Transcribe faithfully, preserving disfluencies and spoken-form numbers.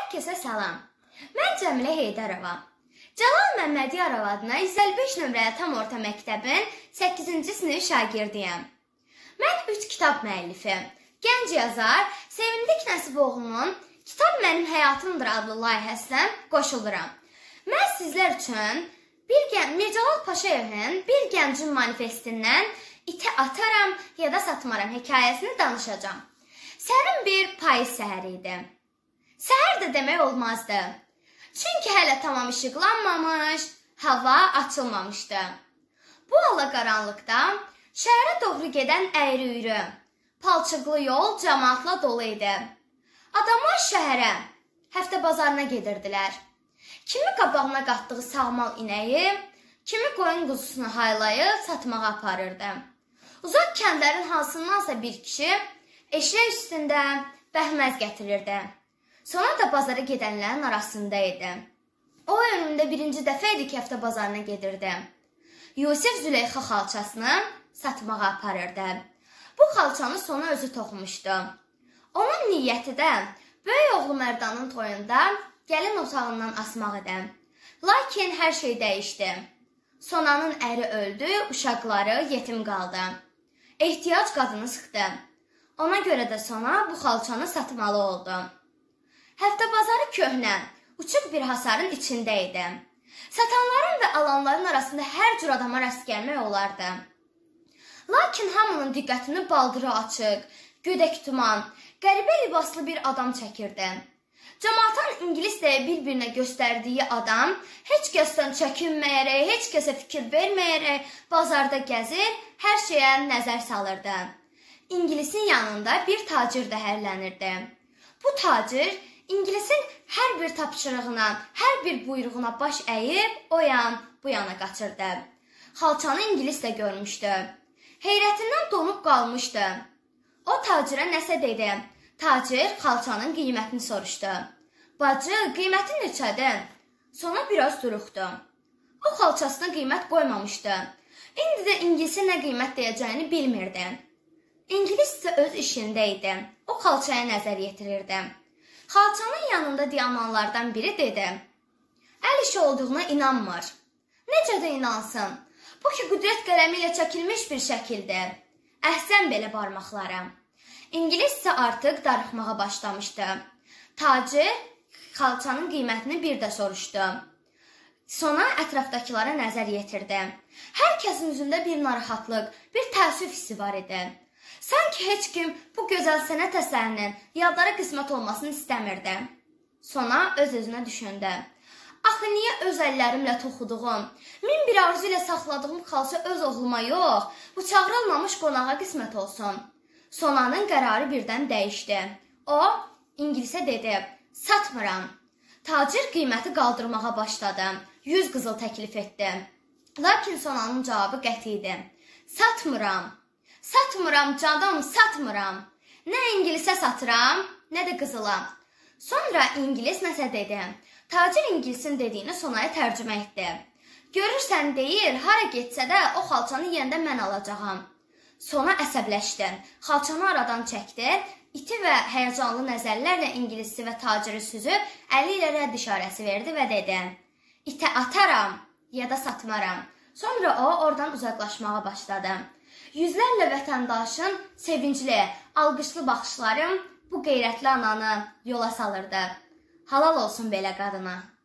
Hər kəsə salam. Mən Cəmilə Heydərova. Cəlal Məmmədiyarov adına yüz əlli beş nömrəli tam orta məktəbin səkkizinci sinif şagirdiyəm. Mən üç kitab müəllifi, gənc yazar Sevindik Nəsiboğlunun Kitab Mənim Həyatımdır adlı layihəsinə qoşuluram. Mən sizlər üçün bir Mircəlal Paşayevin Bir Gəncin manifestindən İtə ataram ya da satmaram hekayəsini danışacağam. Sərin bir payız səhəri idi. Səhər də demək olmazdı. Çünki hələ tamam işıqlanmamış, hava açılmamışdı. Bu ala-qaranlıqda şəhərə doğru gedən əyri-üyrü, palçıqlı yol cəmaatla dolu idi. Adamlar şəhərə, həftə bazarına gedirdilər. Kimi qabağına qatdığı sağmal inəyi, kimi qoyun quzusunu haylayıb satmağa aparırdı. Uzaq kəndlərin hansındansa bir kişi eşək üstündə bəhməz gətirirdi. Sonra da bazara gedənlərin arasında idi. O önümdə birinci dəfə idi ki, həftə bazarına gedirdi. Yusif Züleyxa xalçasını satmağa aparırdı. Bu xalçanı sona özü toxumuşdu. Onun niyyəti də böyük oğlu Mərdanın toyunda gəlin otağından asmaq idi. Lakin hər şey dəyişdi. Sonanın əri öldü, uşaqları yetim qaldı. Ehtiyac qadını sıxdı. Ona görə də Sona bu xalçanı satmalı oldu. Həftə bazarı köhnə, uçuq bir hasarın içində idi. Satanların və alanların arasında hər cür adama rast gəlmək olardı. Lakin hamının diqqətini baldırı açıq, gödək tuman, qəribə libaslı bir adam çəkirdi. Cəmaatın ingilis deyə bir-birinə göstərdiyi adam heç kəsdən çəkinməyərək, heç kəsə fikir verməyərək bazarda gəzir, hər şeyə nəzər salırdı. İngilisin yanında bir tacir də hərlənirdi. Bu tacir İngilisin hər bir tapşırığına, hər bir buyruğuna baş əyib, o yan, bu yana qaçırdı. Xalçanı İngilis də görmüşdü. Heyrətindən donub qalmışdı. O tacirə nəsə dedi. Tacir xalçanın qiymətini soruşdu. Bacı, qiyməti neçədir? Sonra biraz duruxdu. O xalçasına qiymət qoymamışdı. İndi də İngilisin nə qiymət deyəcəyini bilmirdi. İngilis isə öz işində idi. O xalçaya nəzər yetirirdi. Xalçanın yanında diyamanlardan biri dedi. Əl işi olduğuna inanmır. Necə də inansın? Bu ki, qüdrət qələmi ilə çəkilmiş bir şəkildir. Əhsən belə barmaqlara. İngilis isə artıq darıxmağa başlamışdı. Tacir xalçanın qiymətini bir də soruşdu. Sonra ətrafdakılara nəzər yetirdi. Hər kəsin üzündə bir narahatlıq, bir təəssüf hissi var idi. Sanki heç kim bu gözəl sənət əsərinin yadlara qismət olmasını istəmirdi. Sonra öz-özünə düşündü. Axı, niyə öz əllərimlə toxuduğum, min bir arzu ilə saxladığım xalça öz oğluma yox, bu çağırılmamış qonağa qismət olsun. Sonanın qərarı birdən dəyişdi. O, İngilisə dedi, satmıram. Tacir qiyməti qaldırmağa başladı, yüz qızıl təklif etdi. Lakin Sonanın cavabı qəti idi. Satmıram. Satmıram canım, satmıram. Nə İngilisə satıram, nə də qızıla. Sonra İngilis nəsə dedi. Tacir İngilisin dediyini Sonaya tərcümə etdi. Görürsən deyir, hara getsə də o xalçanı yəndə mən alacağam. Sona əsəbləşdi. Xalçanı aradan çəkdi. İti və həyəcanlı nəzərlərlə İngilisi və taciri süzüb, əli ilə rədd işarəsi verdi və dedi. İtə ataram ya da satmaram. Sonra o oradan uzaqlaşmağa başladı. Yüzlərlə vətəndaşın sevincli, alqışlı baxışları bu qeyrətli ananı yola salırdı. Halal olsun belə qadına.